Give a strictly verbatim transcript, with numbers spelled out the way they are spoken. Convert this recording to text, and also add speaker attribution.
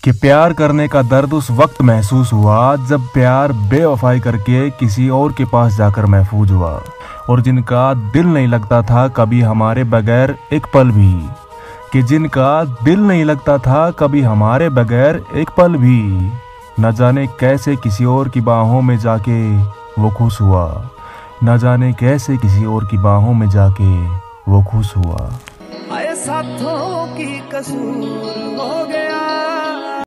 Speaker 1: कि प्यार करने का दर्द उस वक्त महसूस हुआ जब प्यार बेवफाई करके किसी और के पास जाकर महफूज हुआ, और जिनका दिल नहीं लगता था कभी हमारे बगैर एक पल भी, कि जिनका दिल नहीं लगता था कभी हमारे बगैर एक पल भी, न जाने कैसे किसी और की बाहों में जाके वो खुश हुआ, न जाने कैसे किसी और की बाहों में जाके वो खुश हुआ।
Speaker 2: आए साथों की कसूर हो गया।